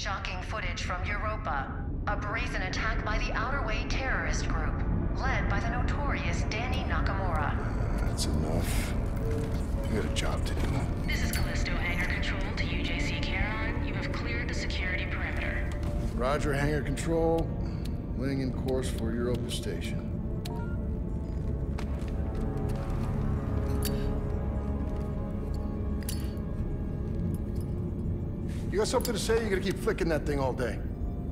Shocking footage from Europa. A brazen attack by the Outer Way terrorist group, led by the notorious Danny Nakamura. That's enough. We got a job to do. This is Callisto Hangar Control to UJC Charon. You have cleared the security perimeter. Roger, hangar control. Laying in course for Europa Station. You got something to say? You gotta keep flicking that thing all day.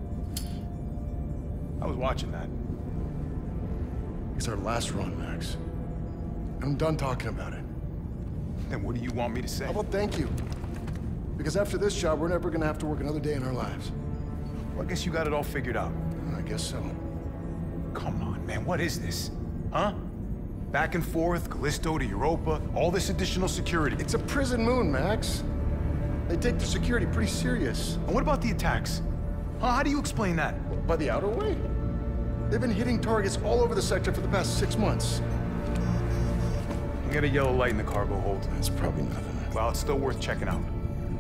I was watching that. It's our last run, Max. I'm done talking about it. Then what do you want me to say? How about thank you? Because after this job, we're never gonna have to work another day in our lives. Well, I guess you got it all figured out. I guess so. Come on, man, what is this? Huh? Back and forth, Callisto to Europa, all this additional security. It's a prison moon, Max. They take their security pretty serious. And what about the attacks? Huh? How do you explain that? By the Outer Way? They've been hitting targets all over the sector for the past 6 months. You got a yellow light in the cargo hold. That's probably nothing. Well, it's still worth checking out.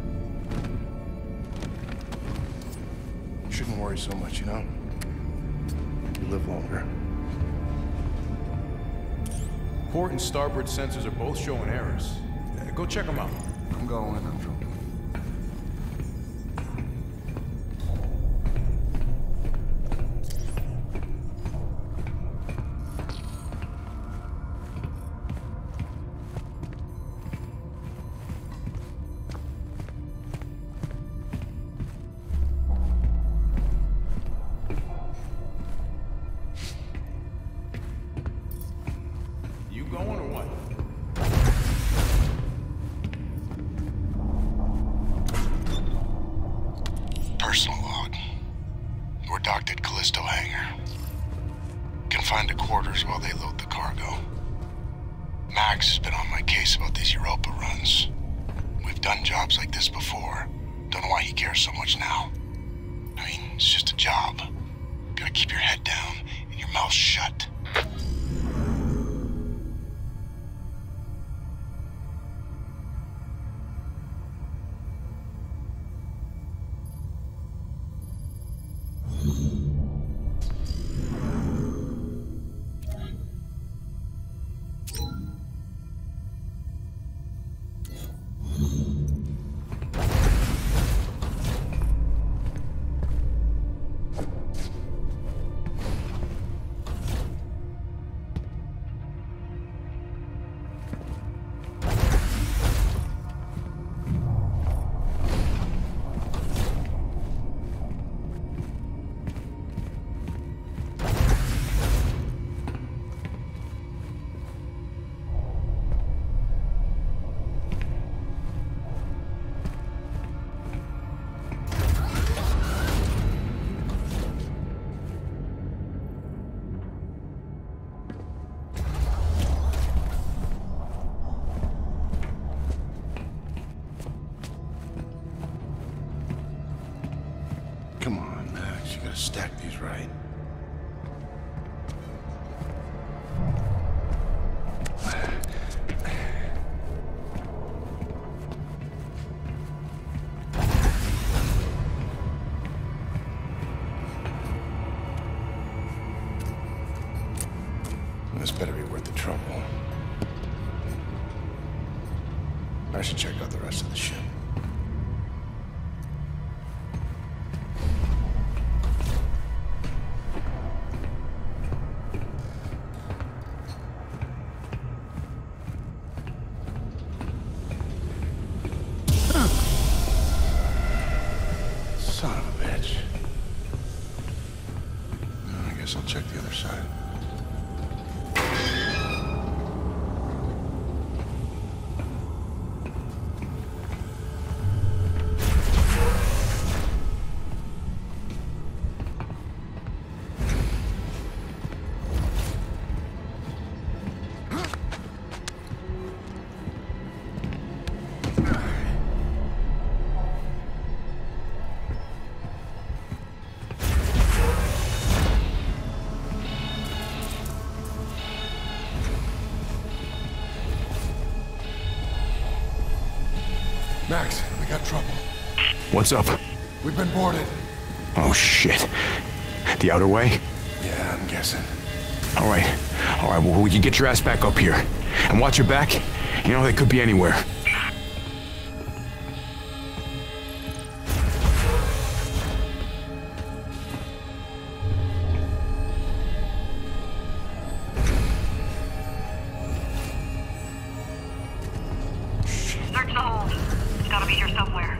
You shouldn't worry so much, you know? You live longer. Port and starboard sensors are both showing errors. Go check them out. I'm going, Andrew. You going or what? Personal log. We're docked at Callisto Hangar. Confined to quarters while they load the cargo. Max has been on my case about these Europa runs. We've done jobs like this before. Don't know why he cares so much now. I mean, it's just a job. Gotta keep your head down and your mouth shut. Come on, Max. You gotta stack these right. This better be worth the trouble. I should check out the rest of the ship. Son of a bitch. I guess I'll check the other side. Max, we got trouble. What's up? We've been boarded. Oh, shit. The outer way? Yeah, I'm guessing. All right, well, we can get your ass back up here. And watch your back. You know, they could be anywhere. Search the hold. It's gotta be here somewhere.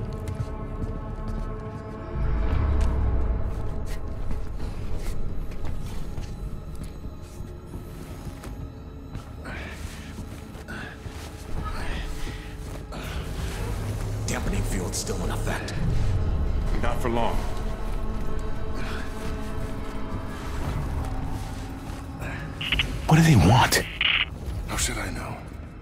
Dampening field's still in effect. Not for long. What do they want? How should I know?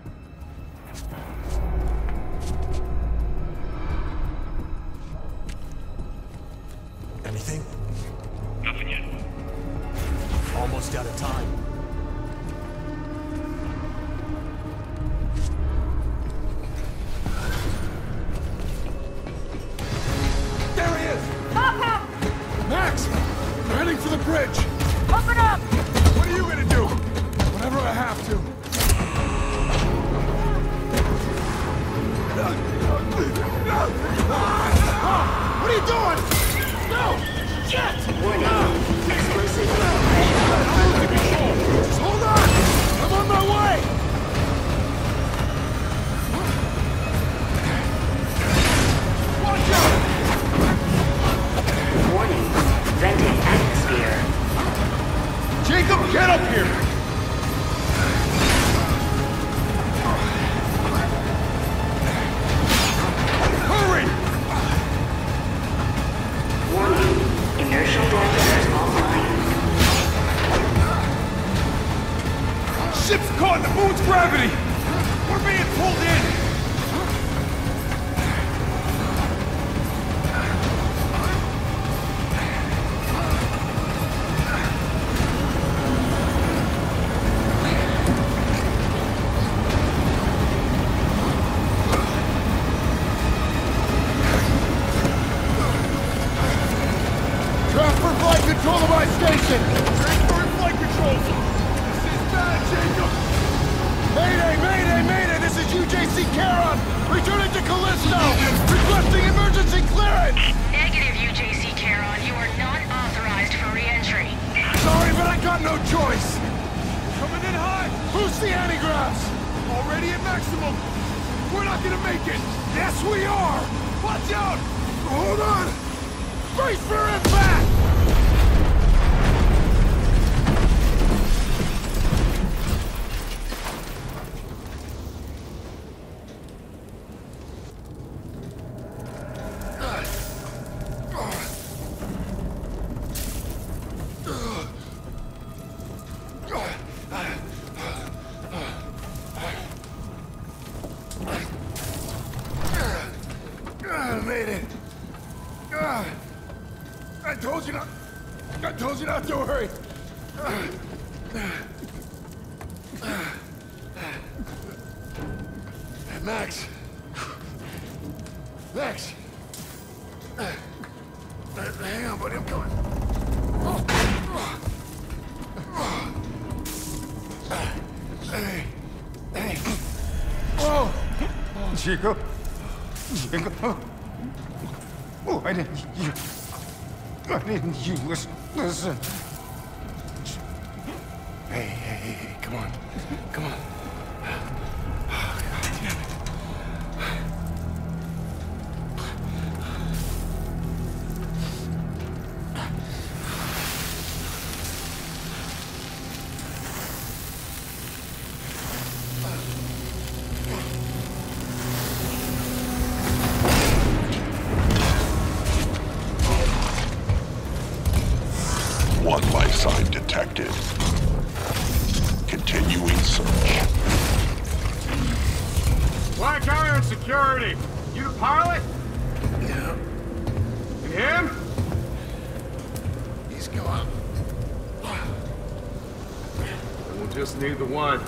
Anything? Nothing yet. Almost out of time. There he is! Max! We're heading for the bridge! Open up! What are you gonna do? Whatever I have to. What are you doing? No! Shit! Explosive Just hold on! I'm on my way! Watch out! warning. Venting atmosphere. Jacob, get up here! Hurry! Warning. Inertial dampers online. Ship's caught in the moon's gravity! We're being pulled in! Transfer flight control to my station! Transferring flight control! This is bad, Jacob! Mayday, mayday, mayday! This is UJC Charon! Returning to Callisto! Requesting emergency clearance! Negative, UJC Charon. You are not authorized for re-entry. Sorry, but I got no choice! Coming in hot! Boost the anti-graphs! Already at maximum! We're not gonna make it! Yes, we are! Watch out! Hold on! Brace for impact! I made it. I told you not to worry. Max. Max. Hang on, buddy, I'm coming. Hey. Whoa. Chico. Chico. Oh, why didn't you listen? Hey, come on. Come on. Oh, God damn it. One life sign detected. Continuing search. Black Iron Security. You the pilot? Yeah. And him? He's gone. We'll just need the one.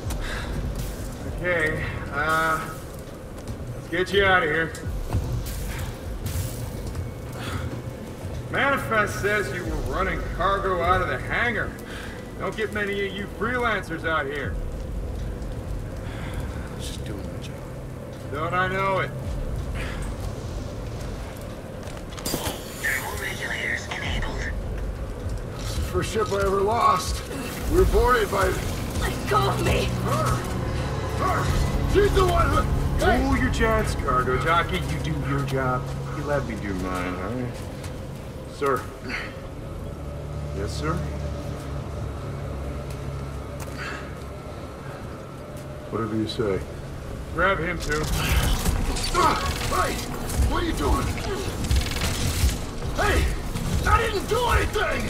Okay, let's get you out of here. Manifest says you were running cargo out of the hangar. Don't get many of you freelancers out here. Just doing my job. Don't I know it? Thermal regulators enabled. This is the first ship I ever lost. We were boarded by... Let go of me! Her! She's the one who... Hey! Cool your jets, cargo jockey. You do your job. You let me do mine, all right? Sir. Yes, sir? Whatever you say. Grab him, too. Hey! What are you doing? Hey! I didn't do anything!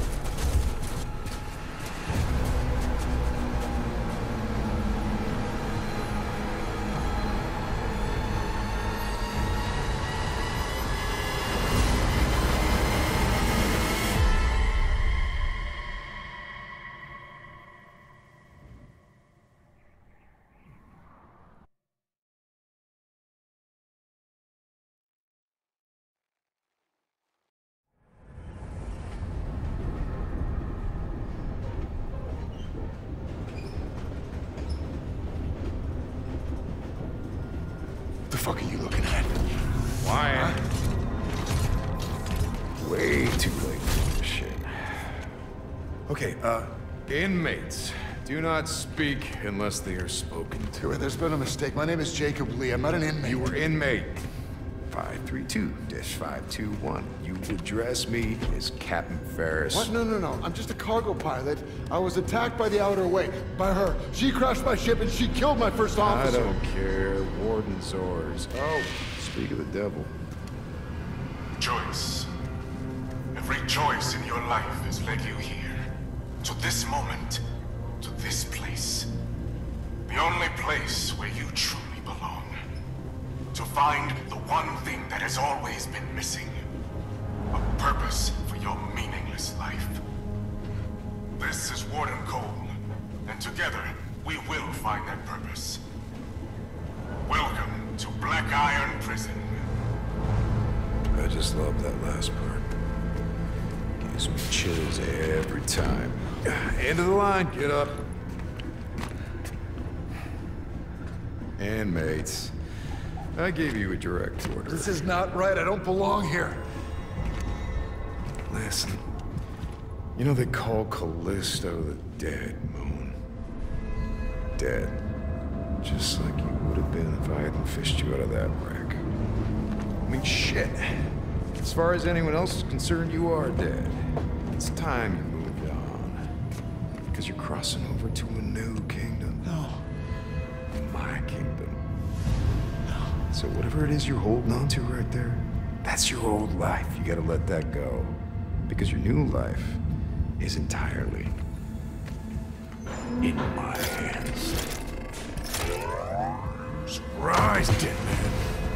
What the fuck are you looking at? Why? Way too late for this shit. Okay, inmates. Do not speak unless they are spoken to. There's been a mistake. My name is Jacob Lee. I'm not an inmate. You were inmate 532-521. You address me as Captain Ferris. What? No. I'm just a cargo pilot. I was attacked by the Outer Way. By her. She crashed my ship and she killed my first officer. I don't care. Warden Zors. Oh, speak of the devil. Choice. Every choice in your life has led you here. To this moment. To this place. The only place where you truly belong. To find the one thing that has always been missing. A purpose for your meaningless life. This is Warden Cole, and together we will find that purpose. Welcome to Black Iron Prison. I just love that last part. Gives me chills every time. End of the line, get up. Inmates. I gave you a direct order. This is not right. I don't belong here. Listen. You know they call Callisto the dead moon. Dead. Just like you would have been if I hadn't fished you out of that wreck. I mean, shit. As far as anyone else is concerned, you are dead. It's time you moved on. Because you're crossing over to a new kingdom. No. My kingdom. So whatever it is you're holding on to right there, that's your old life. You gotta let that go. Because your new life is entirely in my hands. Surprise, dead man.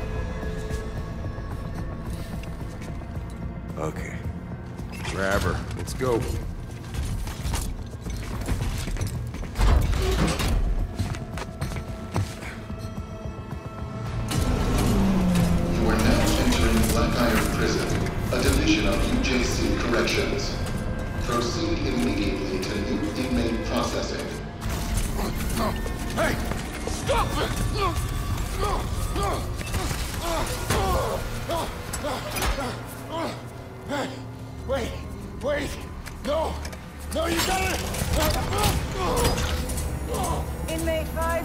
Okay. Grab her. Let's go. A division of UJC Corrections. Proceed immediately to new inmate processing. Hey! Stop it! Hey! Wait! No! You got it! Inmate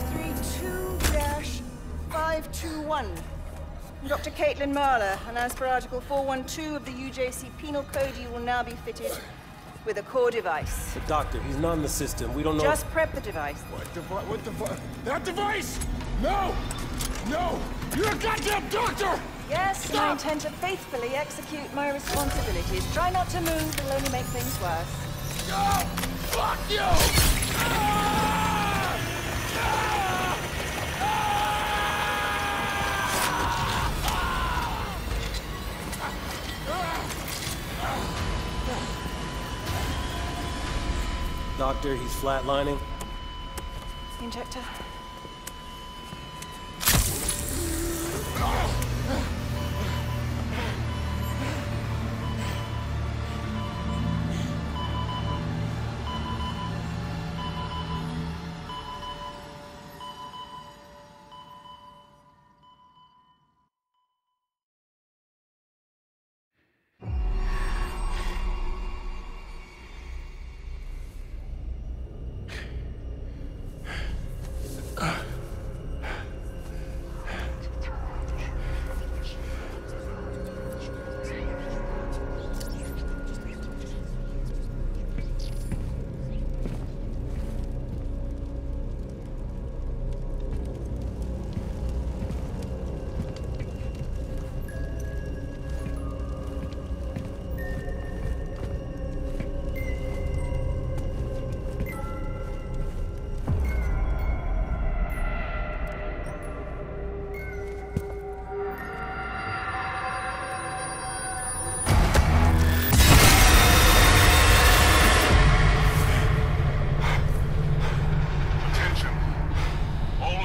532-521. Dr. Caitlin Marler, and as per Article 412 of the UJC Penal Code, you will now be fitted with a core device. But doctor, he's not in the system. We don't know... Just prep the device. What device? That device? No! You're a goddamn doctor! Yes, and I intend to faithfully execute my responsibilities. Try not to move, it'll only make things worse. No! Fuck you! Doctor, he's flatlining. Injector.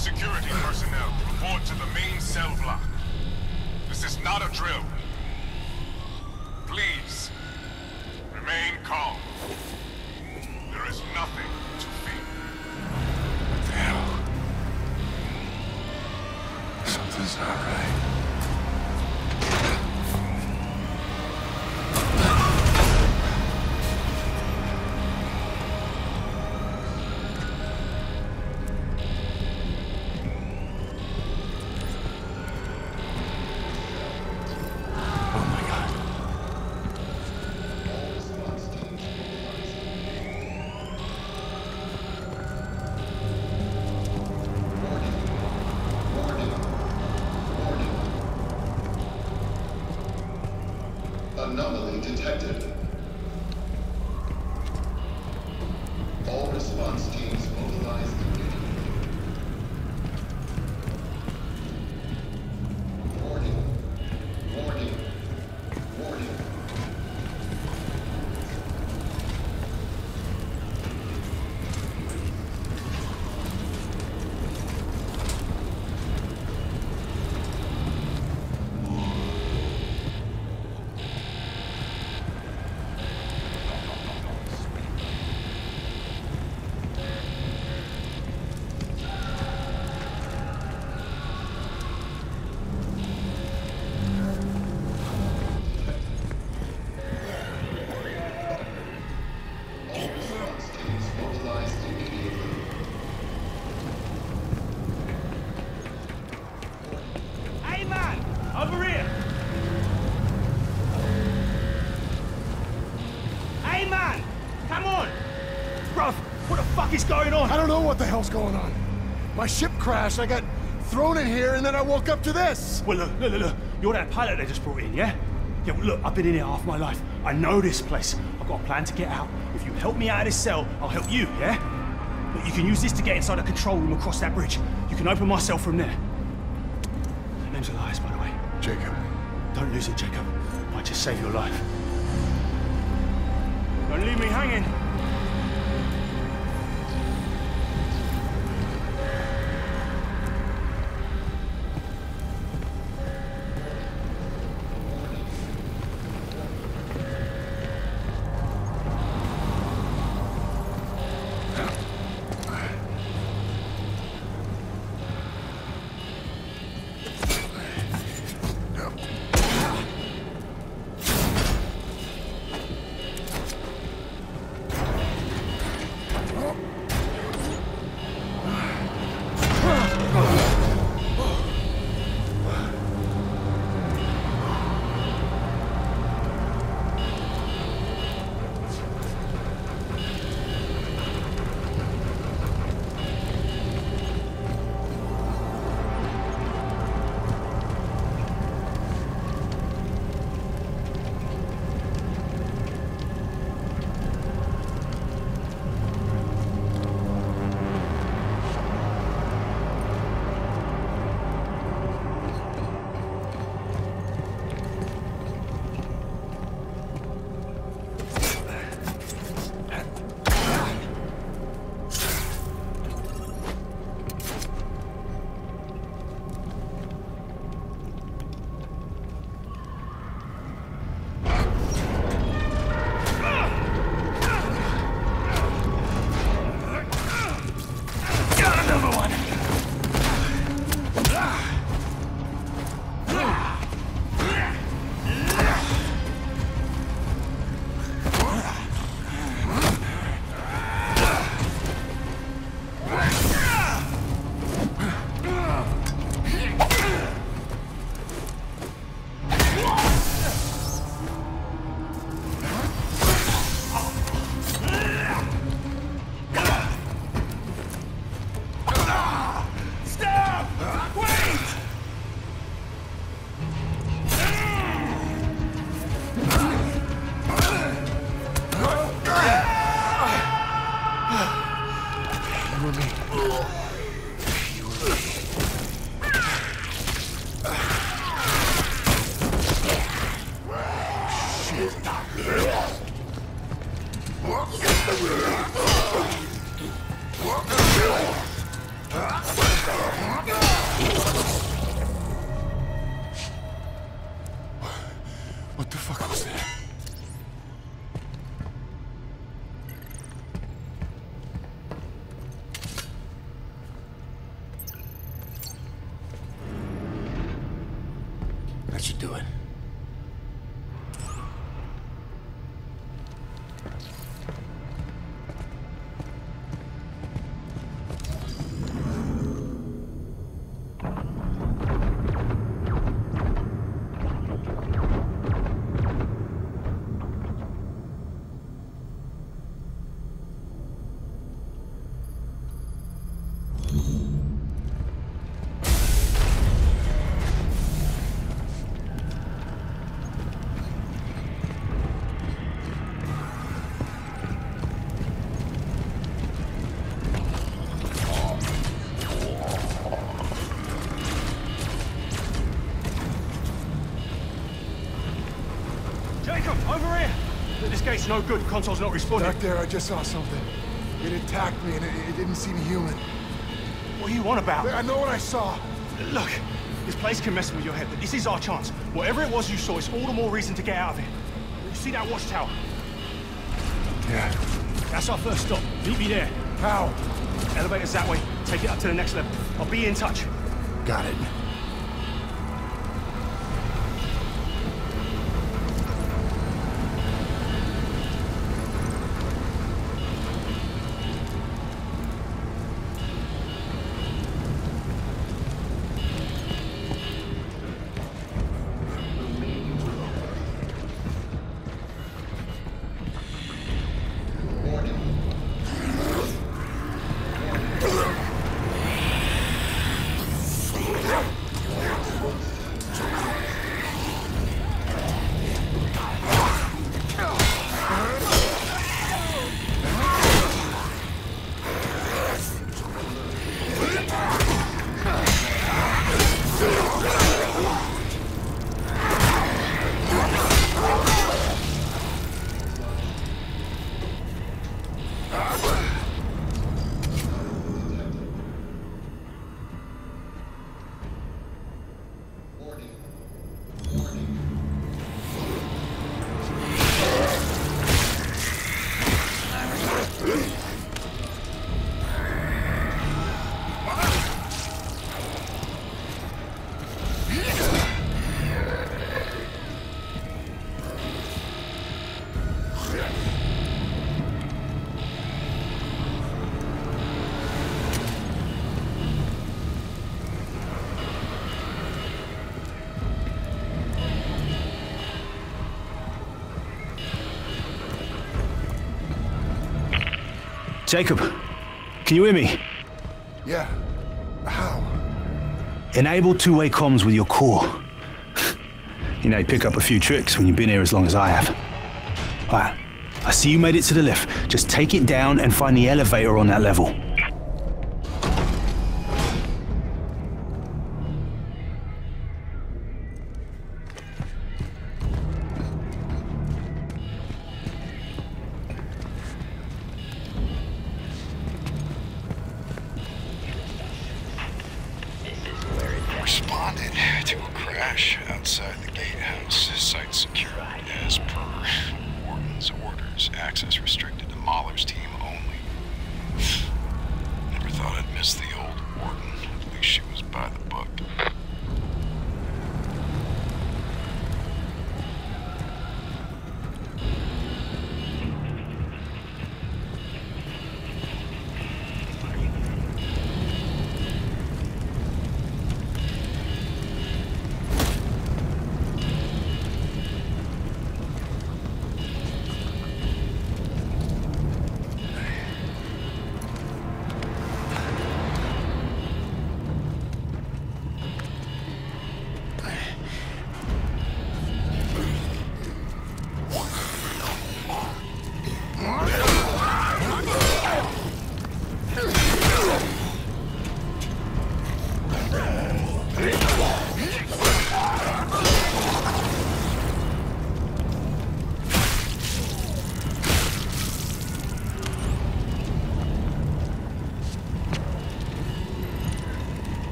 security personnel, report to the main cell block. This is not a drill. Please, remain calm. There is nothing to fear. What the hell? Something's not right. Anomaly detected. All response teams mobilized immediately. Warning. Warning. Warning. Over here! Hey, man! Come on! Bruv, what the fuck is going on? I don't know what the hell's going on. My ship crashed, I got thrown in here, and then I woke up to this! Well, look. You're that pilot they just brought in, yeah? Yeah, well, look, I've been in here half my life. I know this place. I've got a plan to get out. If you help me out of this cell, I'll help you, yeah? But you can use this to get inside a control room across that bridge. You can open my cell from there. That name's Elias, by the way. Jacob. Don't lose it, Jacob. Might just save your life. Don't leave me hanging. What? That should do it. It's no good. Console's not responding. Back there, I just saw something. It attacked me, and it didn't seem human. What do you want about? I know what I saw. Look, this place can mess with your head, but this is our chance. Whatever it was you saw, it's all the more reason to get out of it. You see that watchtower? Yeah. That's our first stop. Meet me there. How? Elevator's that way. Take it up to the next level. I'll be in touch. Got it. Jacob, can you hear me? Yeah. How? Enable two-way comms with your core. You know, you pick up a few tricks when you've been here as long as I have. Right, I see you made it to the lift. Just take it down and find the elevator on that level. Responded to a crash outside the gatehouse. Site secured as per Warden's orders. Access restricted to Mahler's team only. Never thought I'd miss the old Warden. At least she was by the book.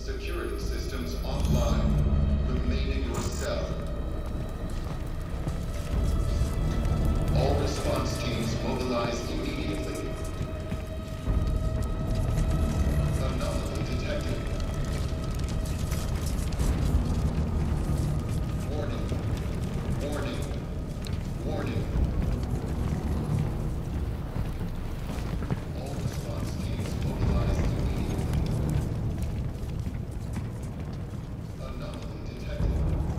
Security systems offline. Remain in your cell. All response teams mobilize immediately. Anomaly detected. Warning. Warning. Warning. All response teams mobilize immediately. Anomaly detected.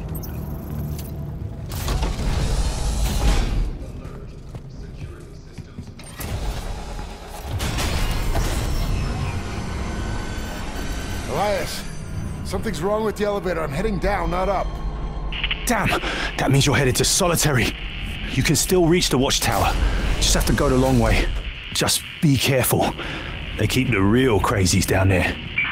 Alert. Security systems. Elias, something's wrong with the elevator. I'm heading down, not up. Damn! That means you're headed to Solitary. You can still reach the watchtower. Just have to go the long way. Just be careful. They keep the real crazies down there.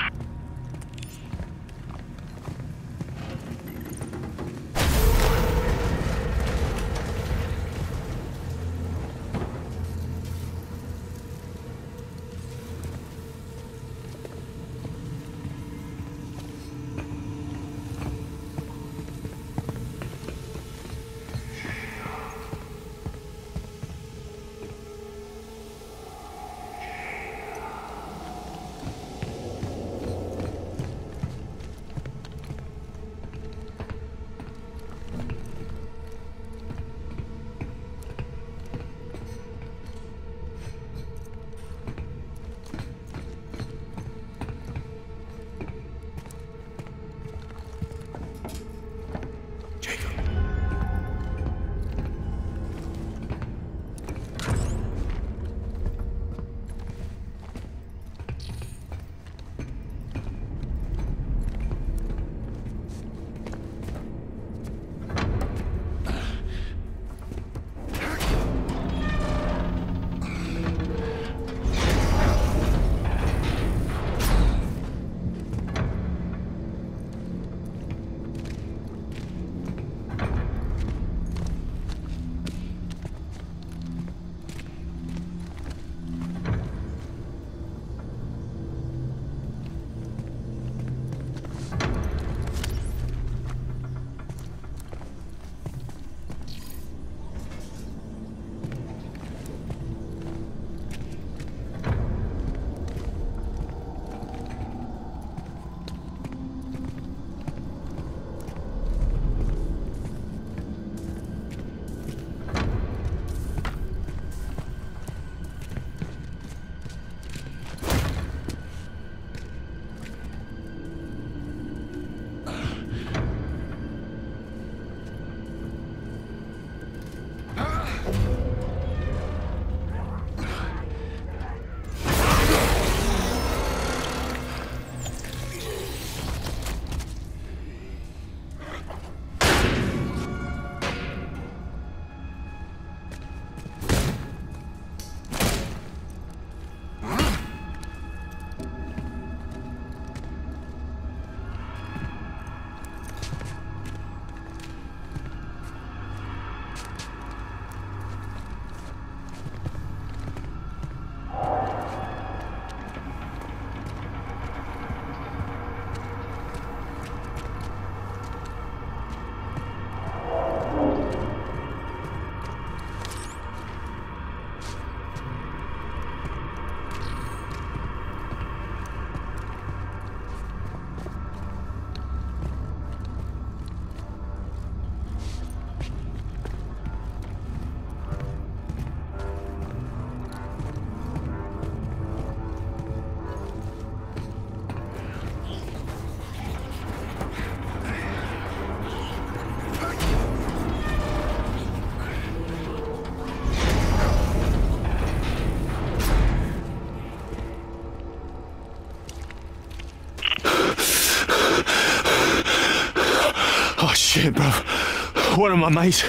Shit, bro. One of my mates,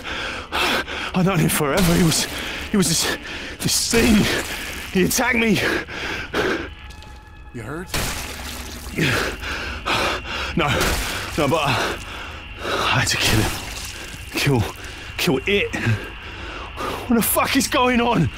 I've known him forever. He was this thing. He attacked me. You hurt? No, but I had to kill him. Kill it. What the fuck is going on?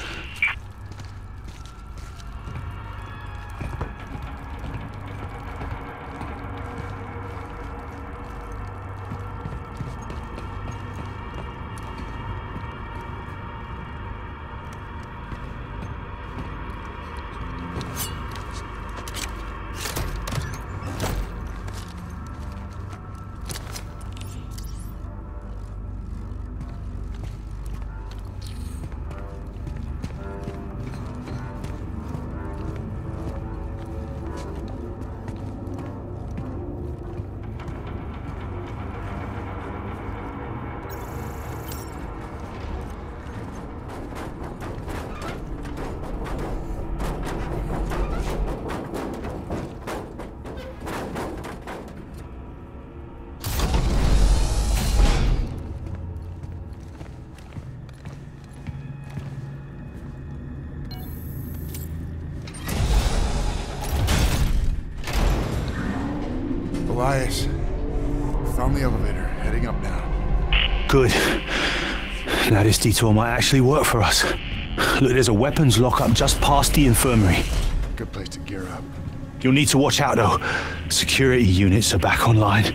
Elias, found the elevator, heading up now. Good. Now this detour might actually work for us. Look, there's a weapons lockup just past the infirmary. Good place to gear up. You'll need to watch out, though. Security units are back online.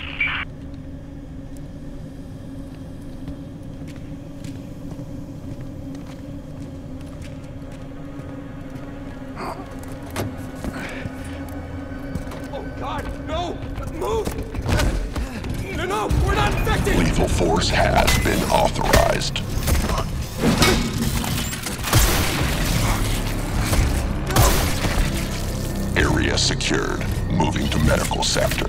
Oh, God, no! Move! No, we're not infected! Lethal force has been authorized. Area secured. Moving to medical sector.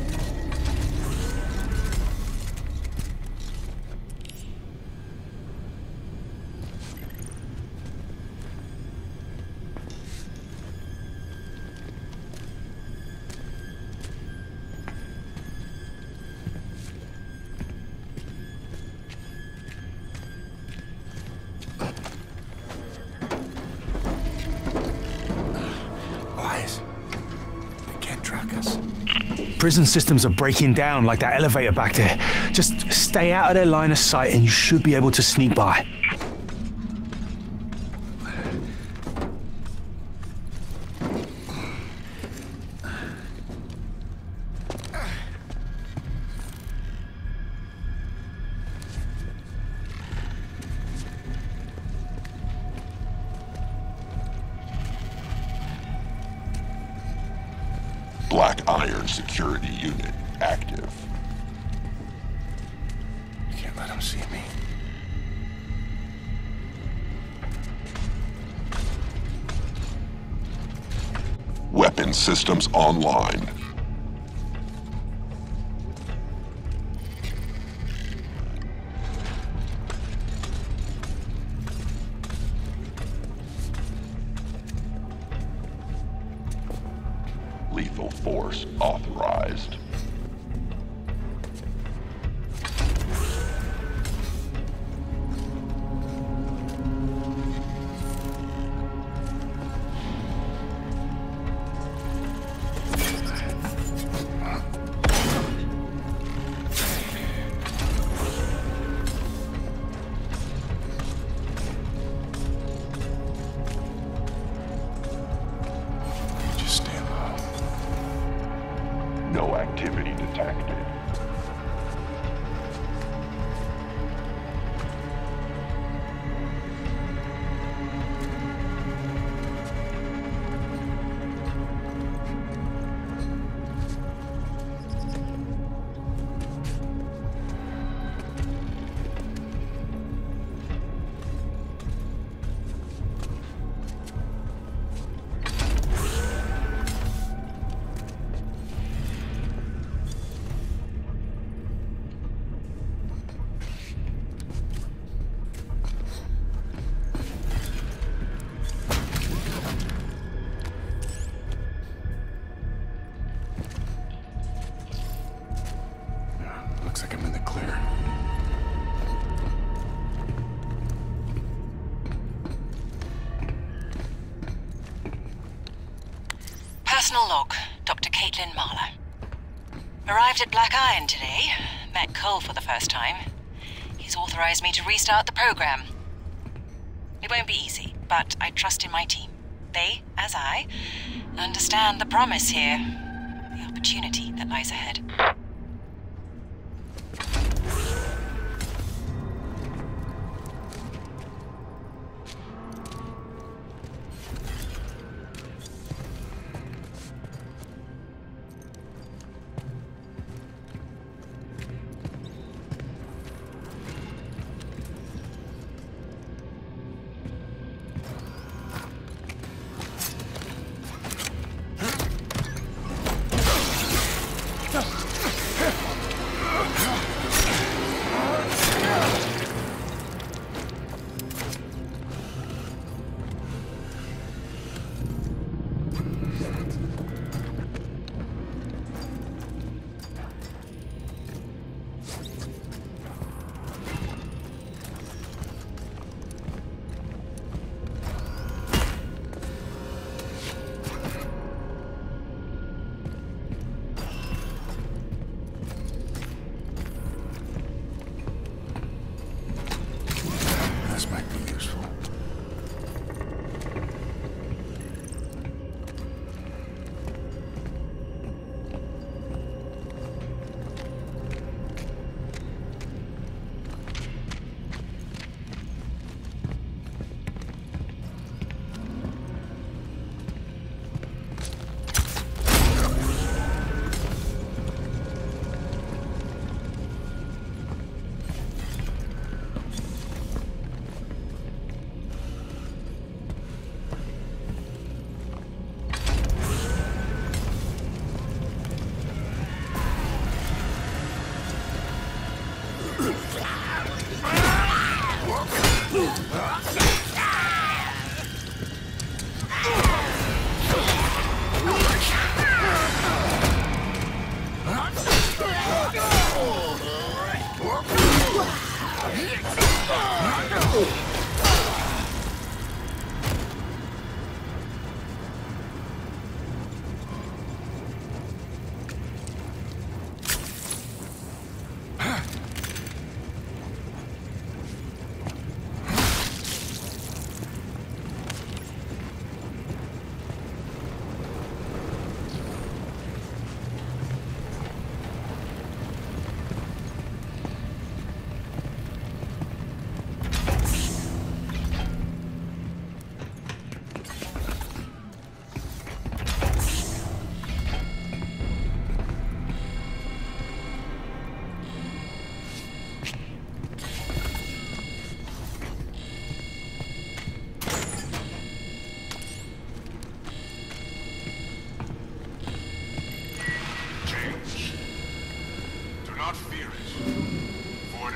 Prison systems are breaking down like that elevator back there. Just stay out of their line of sight and you should be able to sneak by. Black Iron security unit active. You can't let him see me. Weapon systems online. Lethal force authorized. No activity detected. Looks like I'm in the clear. Personal log, Dr. Caitlin Marler. Arrived at Black Iron today. Met Cole for the first time. He's authorized me to restart the program. It won't be easy, but I trust in my team. They, as I, understand the promise here. The opportunity that lies ahead.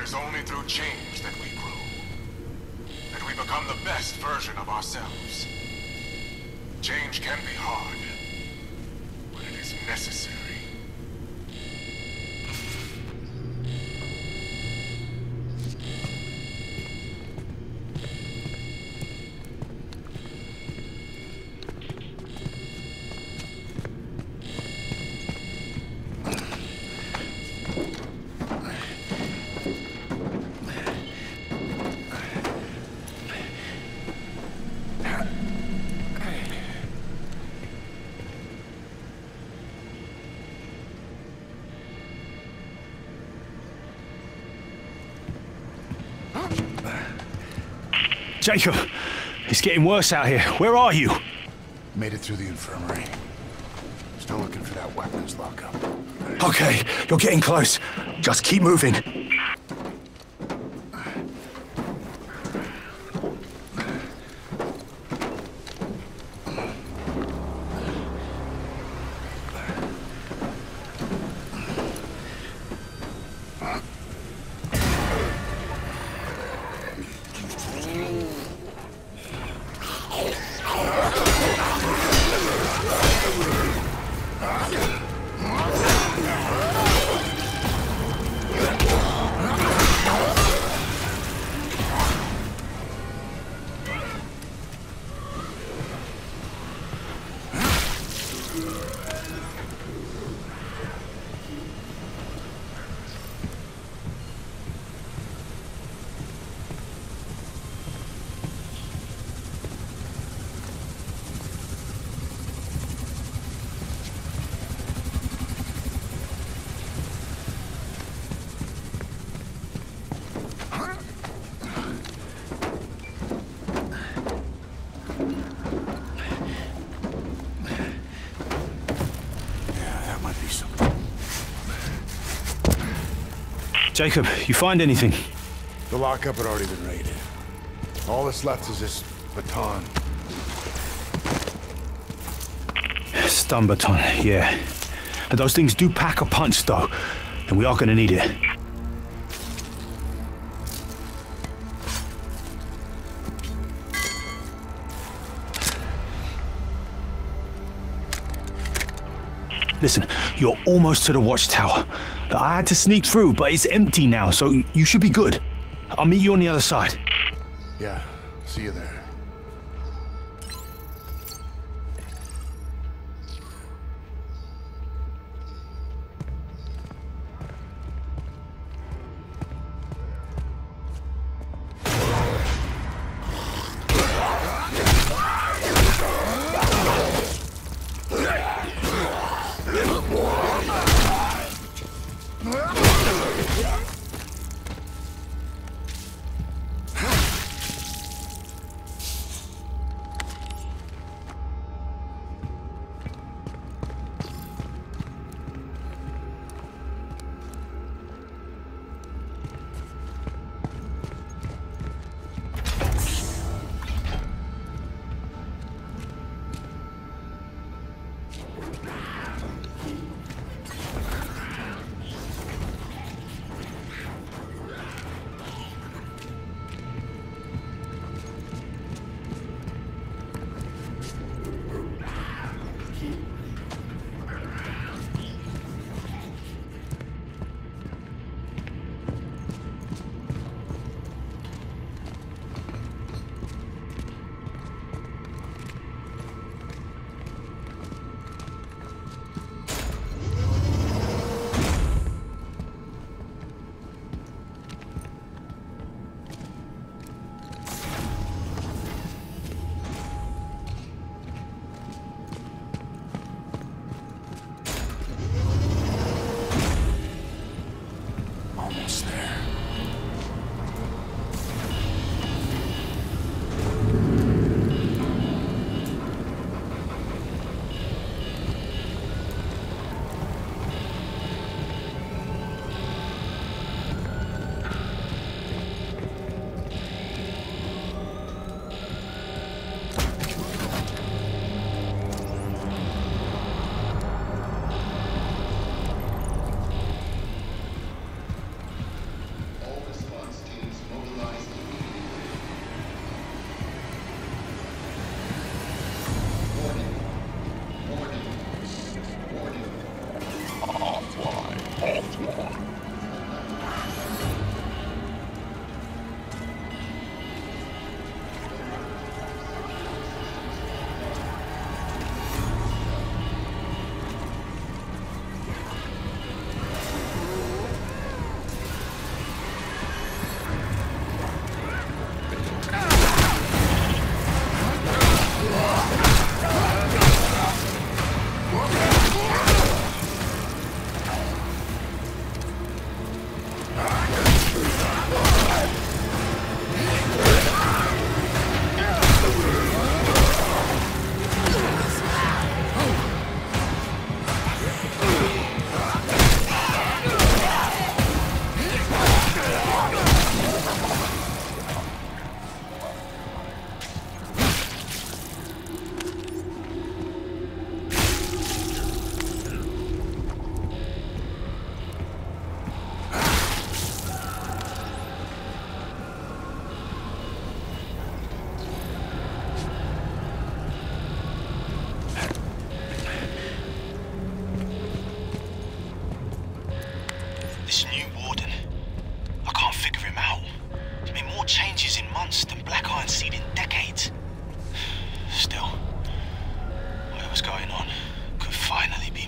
is only through change that we grow. That we become the best version of ourselves. Change can be hard, but it is necessary. Jacob, it's getting worse out here. Where are you? Made it through the infirmary. Still looking for that weapons lockup. Okay, you're getting close. Just keep moving. Jacob, you find anything? The lockup had already been raided. All that's left is this baton. Stun baton, yeah. And those things do pack a punch, though. And we are gonna need it. Listen, you're almost to the watchtower. I had to sneak through, but it's empty now, so you should be good. I'll meet you on the other side. Yeah, see you there.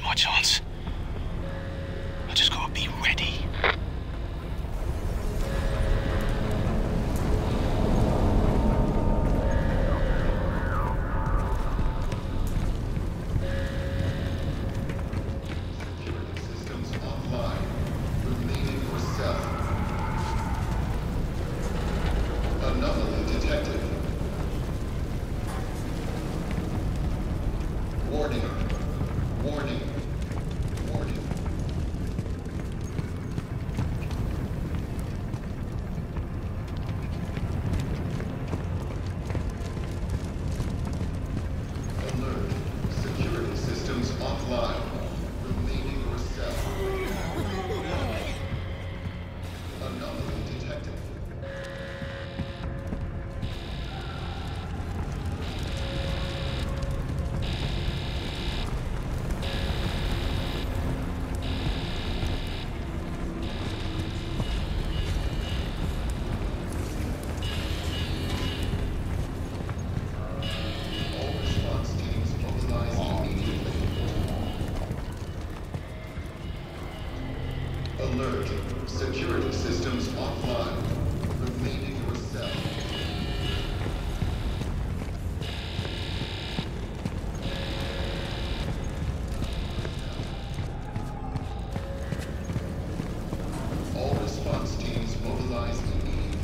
my chance. I just gotta be ready. Alert. Security systems offline. Remain in your cell. All response teams mobilize immediately.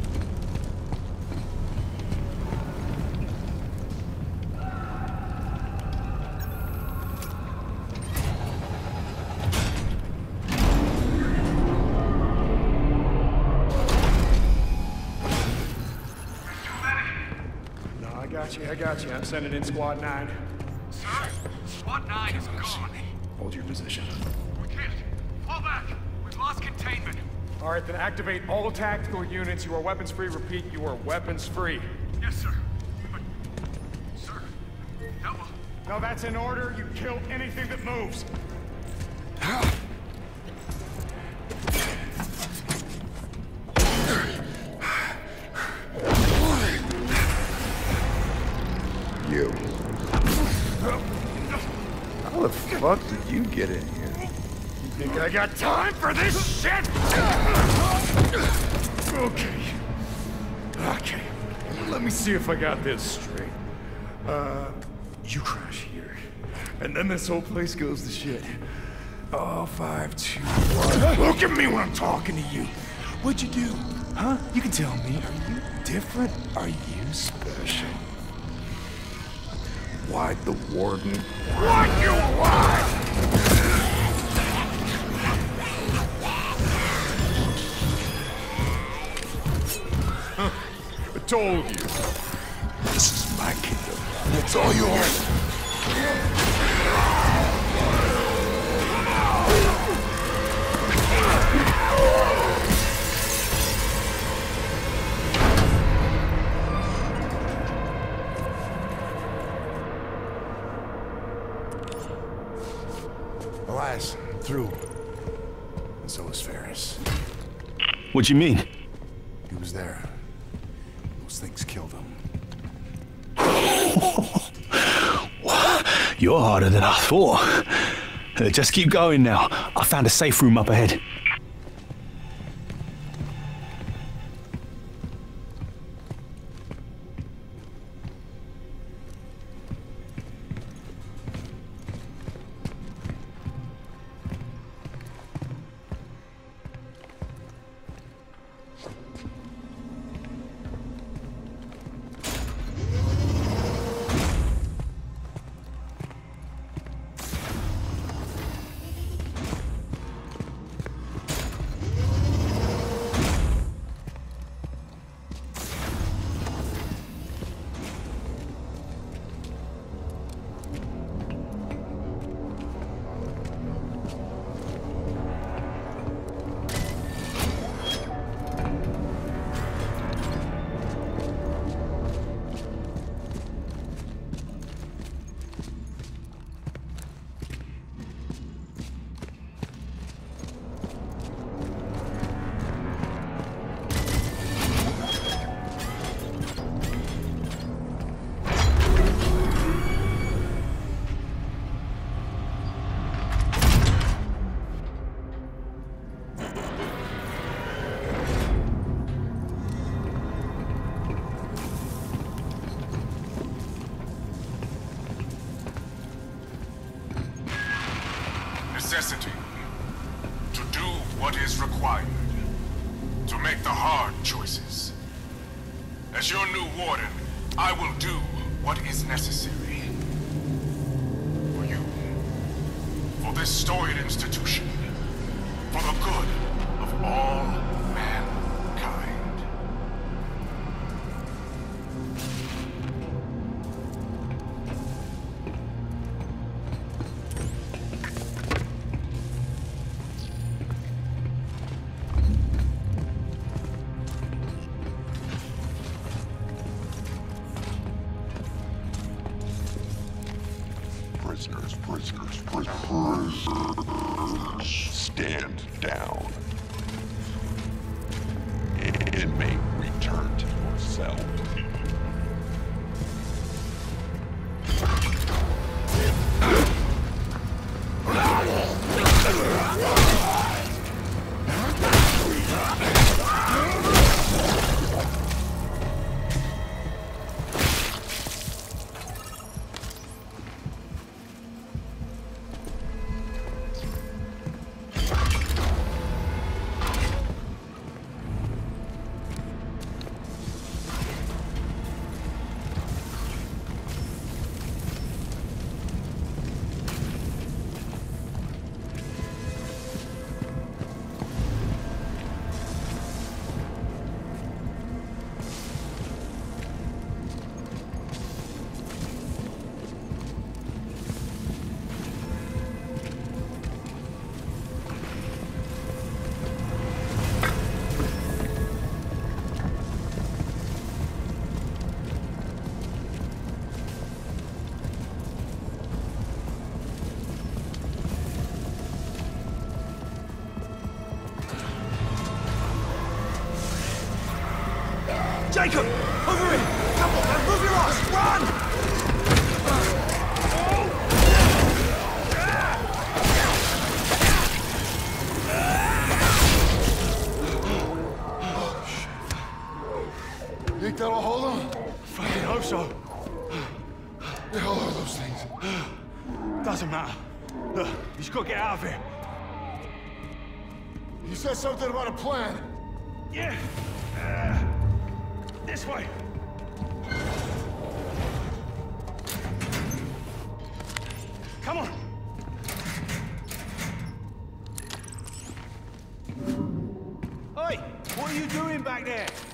I got you. I'm sending in Squad 9. Sir, Squad 9 is gone. Hold your position. We can't. Fall back. We've lost containment. All right, then activate all tactical units. You are weapons free. Repeat, you are weapons free. Yes, sir. But, sir, that will... No, that's in order. You kill anything that moves. You. How the fuck did you get in here? You think I got time for this shit? Okay. Let me see if I got this straight. You crash here. And then this whole place goes to shit. Oh, 5, 2, 1. Look at me when I'm talking to you. What'd you do? Huh? You can tell me. Are you different? Are you special? Why'd the warden... What you want? I told you. This is my kingdom. It's all yours. Elias, through. And so was Ferris. What do you mean? He was there. Those things killed him. You're harder than I thought. Just keep going now. I found a safe room up ahead. necessity to do what is required, to make the hard choices. As your new warden, I will do what is necessary. For you. For this storied institution. For the good of all mankind. Prisoners. Stand down. Inmate, return to your cell. Jacob! Over here! Come on, man! Move your ass! Run! You think that'll hold him? Fucking hope so. The hell are those things? Doesn't matter. Look, he's got to get out of here. You said something about a plan. Yeah. This way. Come on. Hey, what are you doing back there?